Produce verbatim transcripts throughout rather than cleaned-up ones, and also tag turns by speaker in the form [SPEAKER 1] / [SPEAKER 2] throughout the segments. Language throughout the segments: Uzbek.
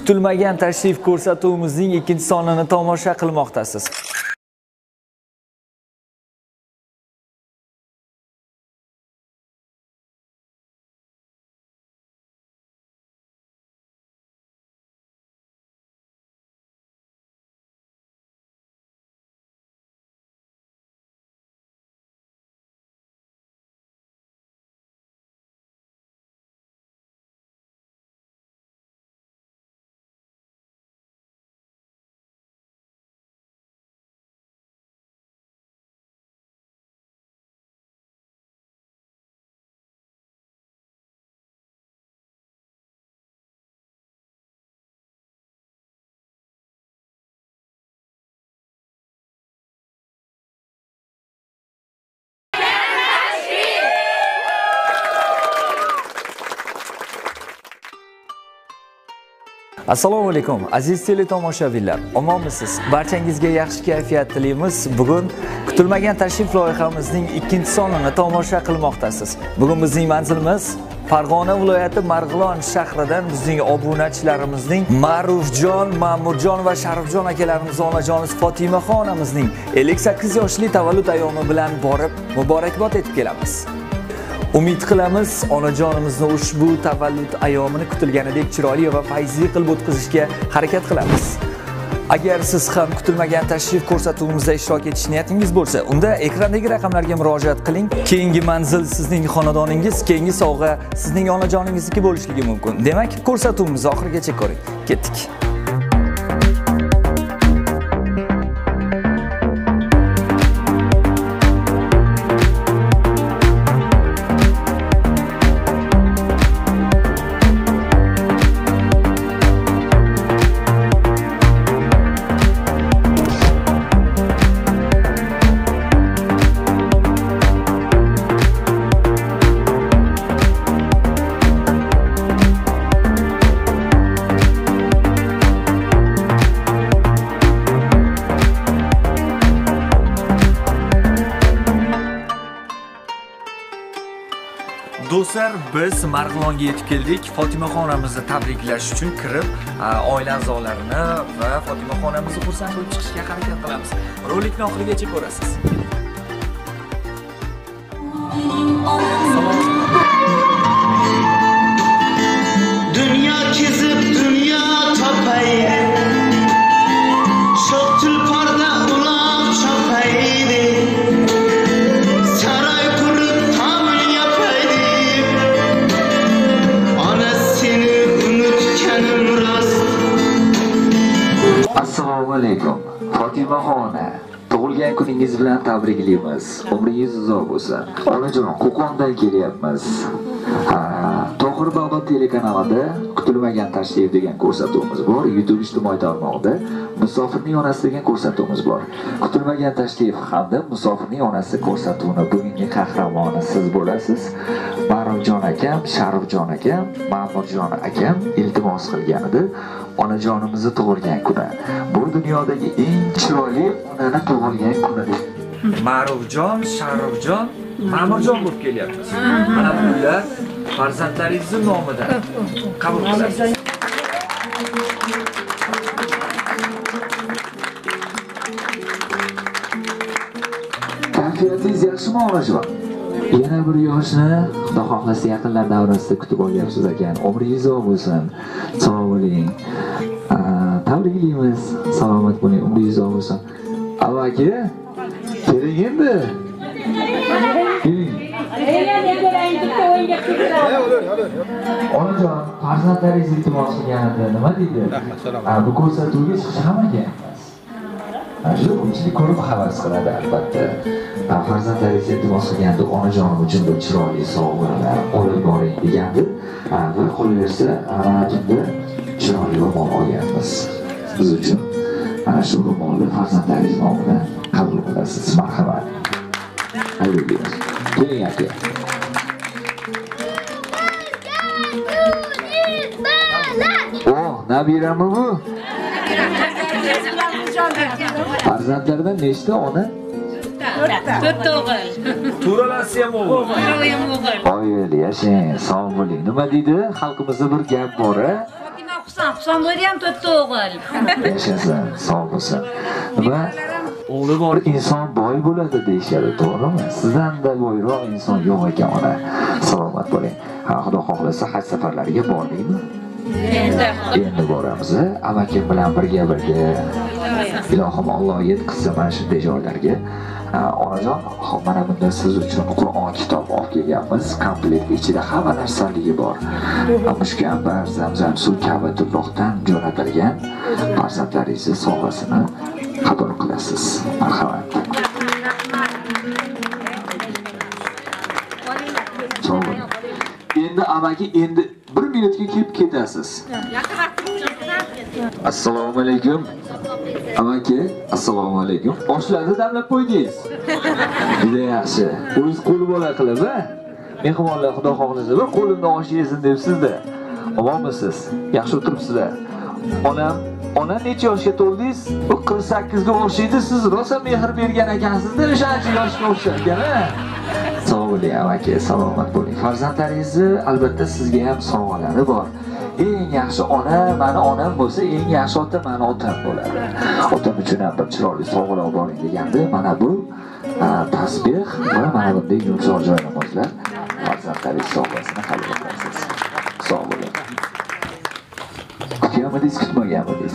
[SPEAKER 1] kutilmagan tashrif ko'rsatuvimizning ikkinchi sonini tomosha qilmoqdasiz. Assalomu alaykum aziz teletomoshabinlar, omonmisiz? Barchangizga yaxshi kayfiyat tilaymiz. Bugun kutilmagan tashrif loyihamizning ikkinchi sonini tomosha qilmoqdasiz. Bugun bizning manzilimiz Farg'ona viloyati Marg'ilon shahridan bizning obunachilarimizning Ma'rufjon, Ma'murjon va Sharifjon akalarimiz onajonimiz Fotimaxon onamizning ellik sakkiz yoshli tavallud ayyomi bilan borib muborakbod etib kelamiz. Umid qilamiz, onajonimizni ushbu tavallud ayyomini kutilganidek chiroyli va fayzli qilib o'tkazishga harakat qilamiz. Agar siz ham kutilmagan tashrif ko'rsatuvimizda ishtirok etish niyatingiz bo'lsa, unda ekrandagi raqamlarga murojaat qiling. Keyingi manzil sizning xonadoningiz, keyingi sovg'a sizning onajoningizniki bo'lishligi mumkin. Demak, ko'rsatuvimizni oxirigacha ko'ring. Ketdik. Do'stlar, biz Marg'ilonga yetib keldik. Fotimaxon onamizni tabriklash uchun kirib, oila a'zolarini va Fotimaxon onamizni xursand qilib chiqishga harakat qilamiz. Rolikni oxirigacha ko'rasiz.
[SPEAKER 2] Dünya kezib, dünya topaydi. Shoh tulparda uloq chopaydi.
[SPEAKER 3] Assalomu alaykum. Fotimaxon ona, tug'ilgan kuningiz bilan tabriklaymiz. Umringiz uzoq bo'lsin. Onajon, Qo'qondan kelyapmiz. Ha, To'g'ri Bag'dod telekanalida kutilmagan tashrif degan ko'rsatuvimiz bor. YouTube ijtimoiy tarmog'ida Musofirning onasi degan ko'rsatuvimiz bor. Kutilmagan tashrif hamda Musofirning onasi ko'rsatuvini bugungi qahramoni siz bo'lasiz. Ma'rufjon akam, Sharifjon akam, Ma'murjon akam iltimos qilgan edi. Onajonimizni tug'ilgan kuni. Bu dunyodagi eng chiroyli onani tug'ilgan kuni deb.
[SPEAKER 1] Ma'rufjon, Sharifjon, Ma'murjon bo'lib kelyapmiz. Mana bular farzandlaringizning nomidan qabul qilasiz.
[SPEAKER 3] Kayfiyatingiz yaxshimi onajon? Yana bir yoshni Xudo xohlasa yaqinlar davrasida kutib olyapsiz ekan. Umringiz uzoq bo'lsin. Sog' bo'ling. Tabriklaymiz. Salomat bo'ling, umringiz uzoq bo'lsin. Aka, keling endi. Onajon, farzandlaringiz iltimos qilganida nima deydi? Bu ko'rsatuvga chiqish ham ekan. Shu ko'pchilik ko'rib havas qiladi albatta. Farzandlaringiz iltimos qilganda onajonim uchun bir chiroyli sovg'alar olib boring degandi. Va qolaversa, mana tunda chiroyli ro'mol olganmiz. Biz uchun mana shu ro'molni farzandlaringiz nomidan qabul qilasiz. Marhamat. Albatta. Keling aka. Oh, nabirami bu? Farzandlardan nechta ona?
[SPEAKER 4] to'rtta o'g'il.
[SPEAKER 1] To'ralasi ham o'g'il.
[SPEAKER 4] To'ralasi ham o'g'il.
[SPEAKER 3] Oila yashang, sog' bo'ling. Nima deydi? Xalqimizda bir gap bor-a?
[SPEAKER 4] Fotima Husan, Husan bo'ri ham to'rtta o'g'il.
[SPEAKER 3] Yashasin, sog' bo'lsin. Va o'g'li bor inson boy bo'ladi deyishadi, to'g'rimi? Sizdan-da boyroq inson yo'q ekan ona. Salomat bo'ling. Ha, Xudo xohlasa haj safarlariga bordingmi?
[SPEAKER 4] Endi
[SPEAKER 3] Endi boramiz. Amakim bilan birga birga. Ilohim Alloh yetkazsa mana shunday joylarga. Onajon, mana bunda siz uchun Qur'on kitob olib kelganmiz. Komplekt ichida hamma narsaligi bor. Mushkambar, Zamzam suv Ka'batullohdan jo'natilgan farzandlaringiz sovg'asini qabul qilasiz. Marhamat. Endi amaki endi bir minutga kelib ketasiz. Assalomu alaykum. Amaki, assalomu alaykum. Oshlarni damlab qo'ydingiz. Juda yaxshi. O'z qo'li bola qilib, ha? Mehmonlar Xudo xohlasa bir qo'limda osh yesin debsiz-da. Omonmisiz? Yaxshi o'tiribsizlar. Onam, ona necha yoshga to'ldingiz? qirq sakkiz ga o'xshaydi. Siz rosa mehr bergan ekansiz-da, o'shancha yoshga o'xsharkan, ha? Sog' bo'ling amaki, salomat bo'ling. Farzandlaringizni albatta sizga ham sovg'alari bor. Eng yaxshi ona mani onam bo'lsa, eng yaxshi ota mani otam bo'ladi. Otam uchun ham bir chiroyli sovg'alar boring deganda, mana bu tasbih va mana bunday yumshoq joy namozlar farzandlaringiz sovg'asini qabul qilasiz. Sog' bo'ling. Kutganmidingiz, kutmaganmidingiz?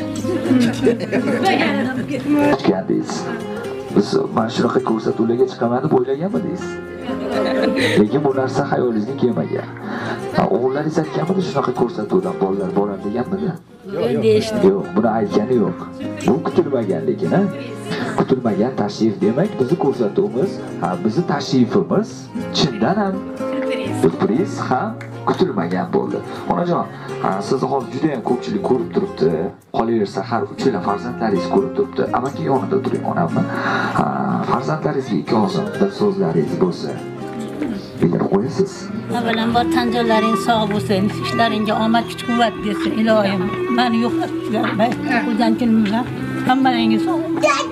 [SPEAKER 3] Kutgandingiz. Biz mana shunaqa ko'rsatuvlarga chiqaman deb o'ylaganmidingiz? Lekin bu narsa xayolingizga kelmagan. O'g'illaringiz aytganmidi shunaqa ko'rsatuvdan bolalar boradi deganmidi? Yo'q, yo'q, buni aytgani yo'q. Bu kutilmagan lekin, ha? Kutilmagan tashrif demak, bizning ko'rsatuvimiz, ha, bizning tashrifimiz chindan ham surpriz ham kutilmagan bo'ldi. Onajon, sizni hozir juda ham ko'pchilik ko'rib turibdi. Qolaversa har uchala farzandlaringiz ko'rib turibdi. Amaki yonida turing onamni. Farzandlaringizga ikki og'iz bir so'zlaringiz bo'lsa, bildirib qo'yasiz.
[SPEAKER 5] Avvalambor tanjollaring sog' bo'lsin, ishlaringga omad kuch-quvvat bersin ilohim. Meni yo'qotdilar, qilgan kunimda hammalaringiz sog'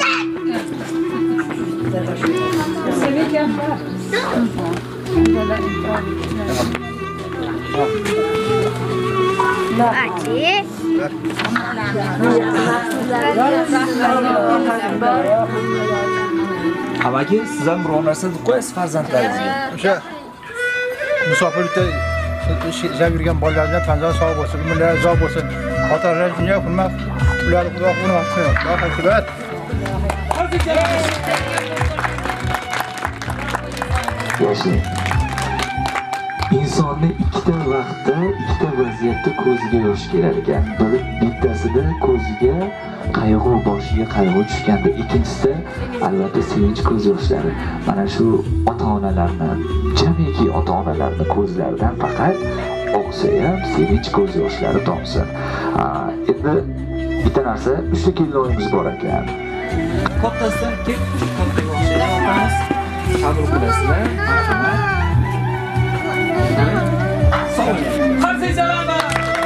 [SPEAKER 1] Amaki, siz ham biror narsa deb qo'yasiz farzandlaringizga.
[SPEAKER 6] O'sha musofirlikda ishab yurgan bolalarga tanzon sog' bo'lsin, umrlari uzoq bo'lsin. Ota-onalar dunyo hurmat, ularni Xudo hurmatsin. Alloh
[SPEAKER 3] Yashang. Insonni ikkita vaqtda, ikkita vaziyatda ko'ziga yosh kelar ekan. Bir bittasida ko'ziga qayg'u, boshiga qayg'u tushganda, ikkinchisida albatta sevinch ko'z yoshlari. Mana shu ota-onalarni, jamiki ota-onalarni ko'zlaridan faqat oqsa ham sevinch ko'z yoshlari tomsin. Endi bitta narsa, uchta kelinoyimiz bor ekan.
[SPEAKER 1] Kattasidan kelib, kattaga o'xshayapmiz. Qabul qilasizlar. Sog' bo'ling. Qarsa salomlar.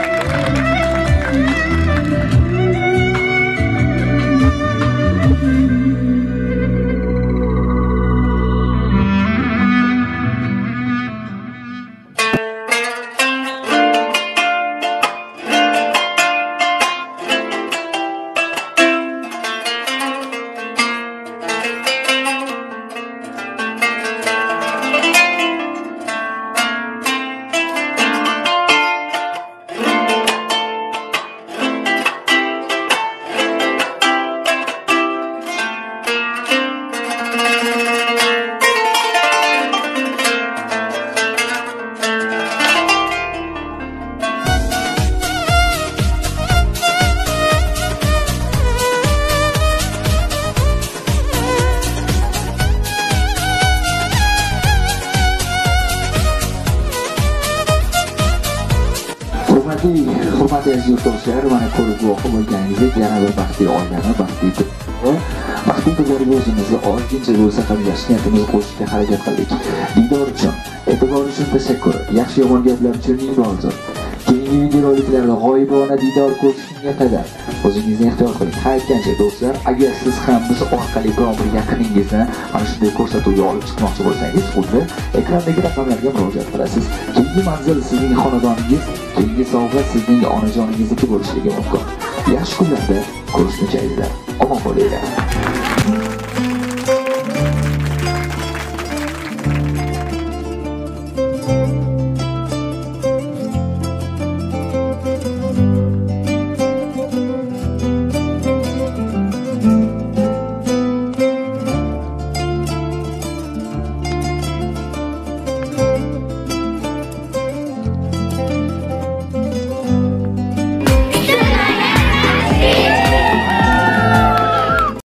[SPEAKER 1] Hurmatli aziz yurtdoshlar, mana ko'rib guvohi bo'lganingizdek, yana bir baxtli oilani, baxtli turmushni, baxtli qizlarga o'zimizni ozgincha bo'lsa ham yaxshi niyatimizni qo'shishga harakat qildik. Diydor uchun, e'tibor uchun tashakkur. Yaxshi yomon gaplar uchun ming bor uzr.
[SPEAKER 3] Keyingi videoroliklarda g'oyibona diydor ko'rishgunga qadar o'zingizni ehtiyot qiling. Ha, aytgancha do'stlar, agar siz ham biz orqali biron bir yaqiningizni mana shunday ko'rsatuvga olib chiqmoqchi bo'lsangiz, xuddi ekrandagi raqamlarga murojaat qilasiz. Keyingi manzil sizning xonadoningiz, keyingi sovg'a sizning onajoningizniki bo'lishligi mumkin. Yaxshi kunlarda ko'rishguncha, omon bo'linglar.